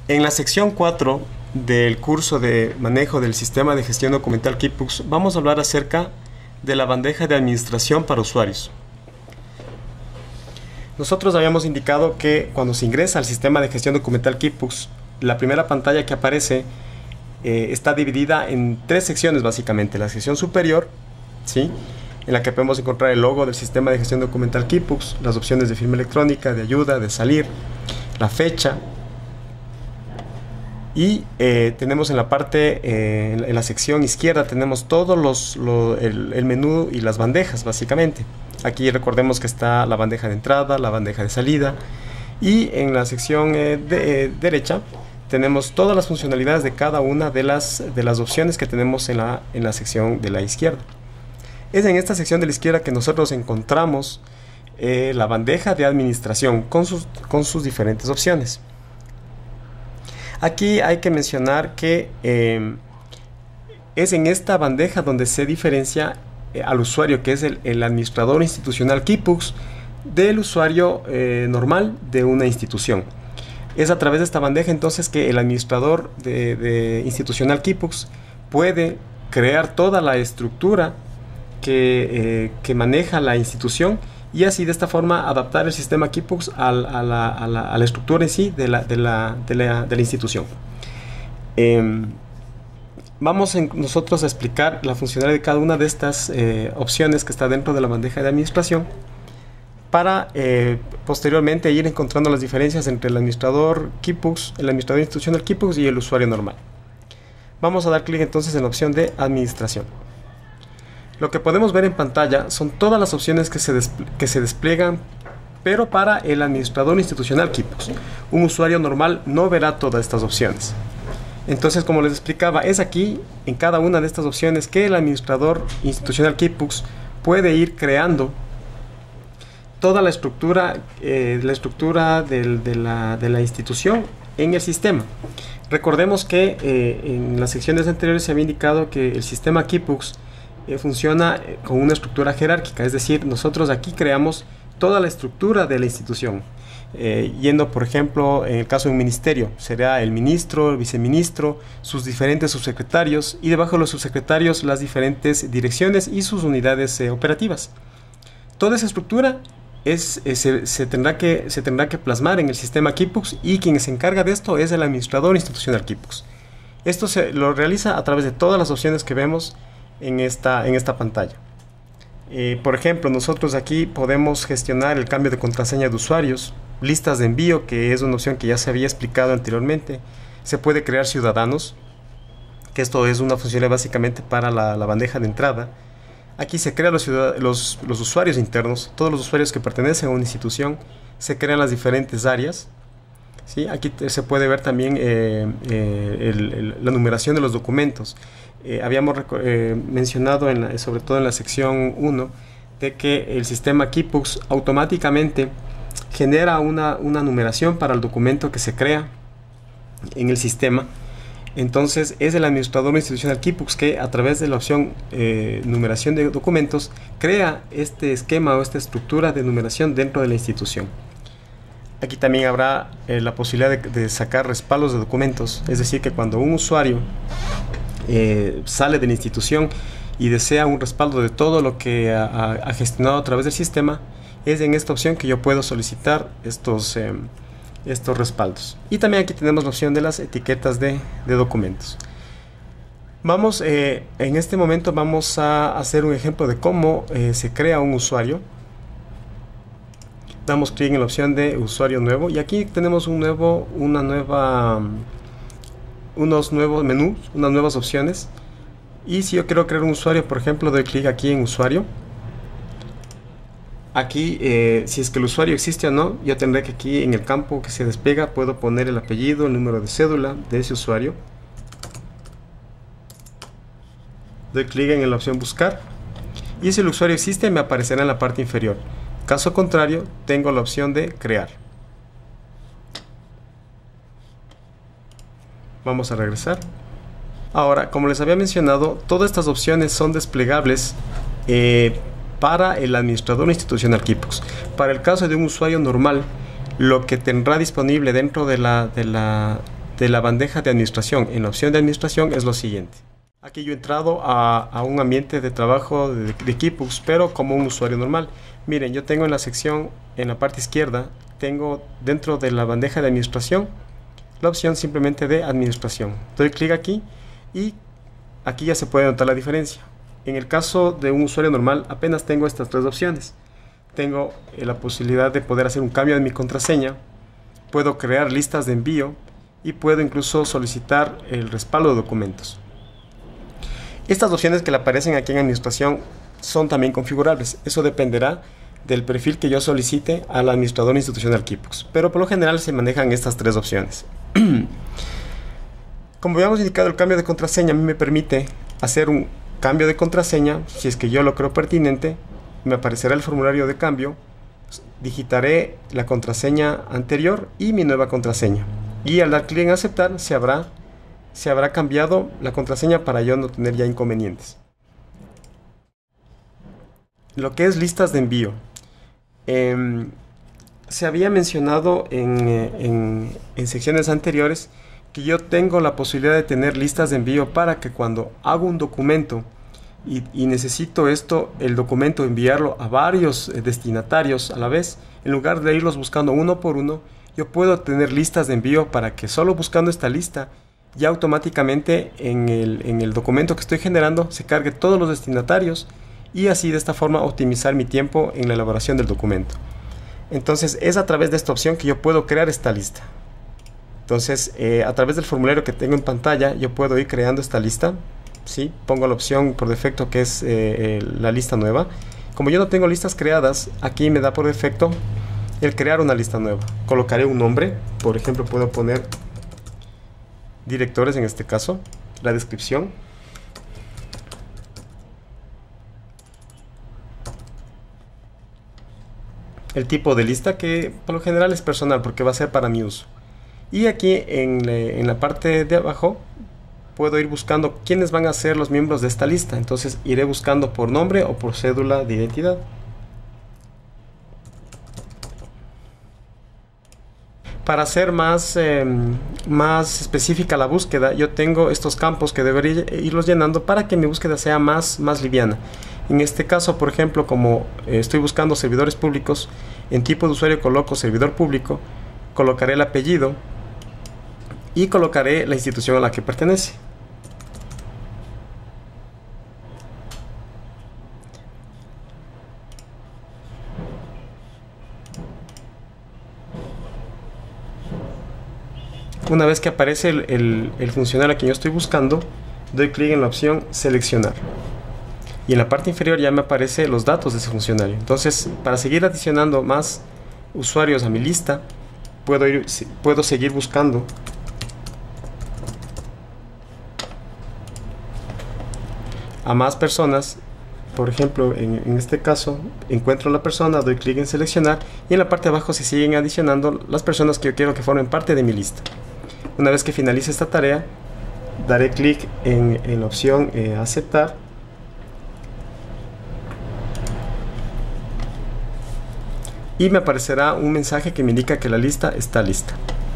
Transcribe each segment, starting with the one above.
En la sección 4 del curso de manejo del sistema de gestión documental Keybooks vamos a hablar acerca de la bandeja de administración para usuarios. Nosotros habíamos indicado que cuando se ingresa al sistema de gestión documental Keybooks, la primera pantalla que aparece está dividida en tres secciones básicamente. La sección superior, ¿sí?, en la que podemos encontrar el logo del sistema de gestión documental Keybooks, las opciones de firma electrónica, de ayuda, de salir, la fecha. Y tenemos en la parte, en la sección izquierda, tenemos todos el menú y las bandejas básicamente. Aquí recordemos que está la bandeja de entrada, la bandeja de salida, y en la sección derecha tenemos todas las funcionalidades de cada una de las opciones que tenemos en la sección de la izquierda. Es en esta sección de la izquierda que nosotros encontramos la bandeja de administración con sus diferentes opciones. Aquí hay que mencionar que es en esta bandeja donde se diferencia al usuario, que es el administrador institucional Keybooks, del usuario normal de una institución. Es a través de esta bandeja entonces que el administrador de institucional Keybooks puede crear toda la estructura que maneja la institución, y así de esta forma adaptar el sistema Keybooks a la estructura en sí de la institución. Vamos nosotros a explicar la funcionalidad de cada una de estas opciones que está dentro de la bandeja de administración, para posteriormente ir encontrando las diferencias entre el administrador Keybooks, el administrador institucional Keybooks y el usuario normal. Vamos a dar clic entonces en la opción de administración. Lo que podemos ver en pantalla son todas las opciones que se despliegan, pero para el administrador institucional Keybooks. Un usuario normal no verá todas estas opciones. Entonces, como les explicaba, es aquí, en cada una de estas opciones, que el administrador institucional Keybooks puede ir creando toda la estructura de la institución en el sistema. Recordemos que en las secciones anteriores se había indicado que el sistema Keybooks funciona con una estructura jerárquica, es decir, nosotros aquí creamos toda la estructura de la institución. Yendo, por ejemplo, en el caso de un ministerio, será el ministro, el viceministro, sus diferentes subsecretarios, y debajo de los subsecretarios las diferentes direcciones y sus unidades operativas. Toda esa estructura se tendrá que plasmar en el sistema Keybooks, y quien se encarga de esto es el administrador institucional Keybooks. Esto lo realiza a través de todas las opciones que vemos en esta pantalla. Por ejemplo, nosotros aquí podemos gestionar el cambio de contraseña de usuarios, listas de envío, que es una opción que ya se había explicado anteriormente. Se puede crear ciudadanos, que esto es una funcionalidad básicamente para la bandeja de entrada. Aquí se crean los usuarios internos, todos los usuarios que pertenecen a una institución, se crean las diferentes áreas. ¿Sí? Aquí se puede ver también la numeración de los documentos. Habíamos mencionado, sobre todo en la sección 1, de que el sistema Keybooks automáticamente genera una numeración para el documento que se crea en el sistema. Entonces es el administrador institucional Keybooks que, a través de la opción numeración de documentos, crea este esquema o esta estructura de numeración dentro de la institución. Aquí también habrá la posibilidad de sacar respaldos de documentos, es decir, que cuando un usuario sale de la institución y desea un respaldo de todo lo que ha gestionado a través del sistema, es en esta opción que yo puedo solicitar estos respaldos. Y también aquí tenemos la opción de las etiquetas de documentos. En este momento vamos a hacer un ejemplo de cómo se crea un usuario. Damos clic en la opción de usuario nuevo, y aquí tenemos unos nuevos menús, unas nuevas opciones. Y si yo quiero crear un usuario, por ejemplo, doy clic aquí en usuario. Aquí, si es que el usuario existe o no, yo tendré que aquí en el campo que se despliega puedo poner el apellido, el número de cédula de ese usuario. Doy clic en la opción buscar, y si el usuario existe me aparecerá en la parte inferior. Caso contrario, tengo la opción de crear. Vamos a regresar. Ahora, como les había mencionado, todas estas opciones son desplegables para el administrador institucional Keybooks. Para el caso de un usuario normal, lo que tendrá disponible dentro de de la bandeja de administración en la opción de administración es lo siguiente. Aquí yo he entrado a un ambiente de trabajo de Keybooks, pero como un usuario normal. Miren, yo tengo en la sección, en la parte izquierda, tengo dentro de la bandeja de administración la opción simplemente de administración. Doy clic aquí y aquí ya se puede notar la diferencia. En el caso de un usuario normal apenas tengo estas tres opciones. Tengo la posibilidad de poder hacer un cambio de mi contraseña, puedo crear listas de envío y puedo incluso solicitar el respaldo de documentos. Estas opciones que le aparecen aquí en administración son también configurables. Eso dependerá del perfil que yo solicite al administrador institucional Keybooks, pero por lo general se manejan estas tres opciones. Como habíamos indicado, el cambio de contraseña a mí me permite hacer un cambio de contraseña. Si es que yo lo creo pertinente, me aparecerá el formulario de cambio, digitaré la contraseña anterior y mi nueva contraseña, y al dar clic en aceptar se habrá cambiado la contraseña para yo no tener ya inconvenientes. Lo que es listas de envío, se había mencionado en secciones anteriores que yo tengo la posibilidad de tener listas de envío para que cuando hago un documento y necesito el documento enviarlo a varios destinatarios a la vez, en lugar de irlos buscando uno por uno, yo puedo tener listas de envío para que solo buscando esta lista ya automáticamente en el documento que estoy generando se cargue todos los destinatarios, y así de esta forma optimizar mi tiempo en la elaboración del documento. Entonces es a través de esta opción que yo puedo crear esta lista. Entonces a través del formulario que tengo en pantalla yo puedo ir creando esta lista. ¿Sí? Pongo la opción por defecto que es la lista nueva. Como yo no tengo listas creadas, aquí me da por defecto el crear una lista nueva. Colocaré un nombre, por ejemplo puedo poner directores en este caso, la descripción. El tipo de lista, que por lo general es personal porque va a ser para mi uso. Y aquí en la parte de abajo puedo ir buscando quiénes van a ser los miembros de esta lista. Entonces iré buscando por nombre o por cédula de identidad. Para hacer más específica la búsqueda, yo tengo estos campos que debería irlos llenando para que mi búsqueda sea más liviana. En este caso, por ejemplo, como estoy buscando servidores públicos, en tipo de usuario coloco servidor público, colocaré el apellido y colocaré la institución a la que pertenece. Una vez que aparece el funcionario a quien yo estoy buscando, doy clic en la opción seleccionar. Y en la parte inferior ya me aparecen los datos de ese funcionario. Entonces, para seguir adicionando más usuarios a mi lista, puedo seguir buscando a más personas. Por ejemplo, en este caso, encuentro la persona, doy clic en seleccionar y en la parte de abajo se siguen adicionando las personas que yo quiero que formen parte de mi lista. Una vez que finalice esta tarea, daré clic en la opción aceptar. Y me aparecerá un mensaje que me indica que la lista está lista.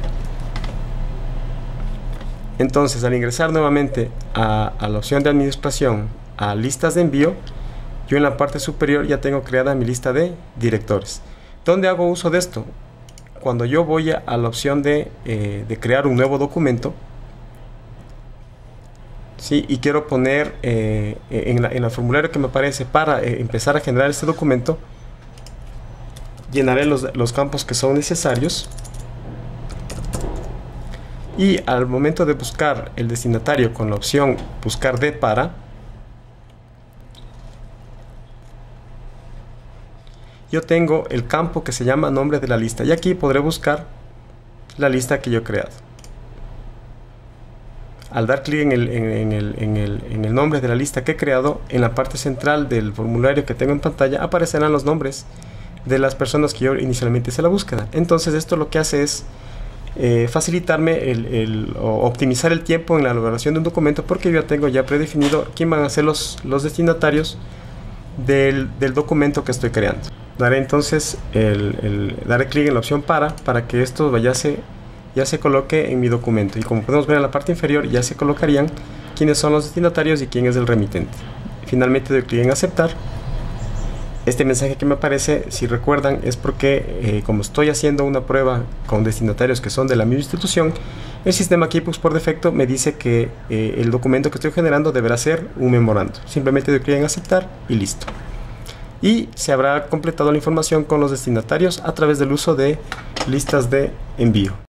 Entonces, al ingresar nuevamente a la opción de administración, a listas de envío, yo en la parte superior ya tengo creada mi lista de directores. ¿Dónde hago uso de esto? Cuando yo voy a la opción de crear un nuevo documento, ¿sí? Y quiero poner en el formulario que me aparece para empezar a generar este documento, llenaré los campos que son necesarios, y al momento de buscar el destinatario con la opción buscar de para, yo tengo el campo que se llama nombre de la lista, y aquí podré buscar la lista que yo he creado. Al dar clic en el nombre de la lista que he creado, en la parte central del formulario que tengo en pantalla aparecerán los nombres de las personas que yo inicialmente hice la búsqueda. Entonces esto lo que hace es facilitarme o optimizar el tiempo en la elaboración de un documento, porque yo tengo ya predefinido quién van a ser los destinatarios del documento que estoy creando. Daré entonces daré clic en la opción para que esto vayase ya se coloque en mi documento. Y como podemos ver en la parte inferior, ya se colocarían quiénes son los destinatarios y quién es el remitente. Finalmente doy clic en aceptar. Este mensaje que me aparece, si recuerdan, es porque como estoy haciendo una prueba con destinatarios que son de la misma institución, el sistema Keybooks por defecto me dice que el documento que estoy generando deberá ser un memorando. Simplemente doy clic en aceptar y listo. Y se habrá completado la información con los destinatarios a través del uso de listas de envío.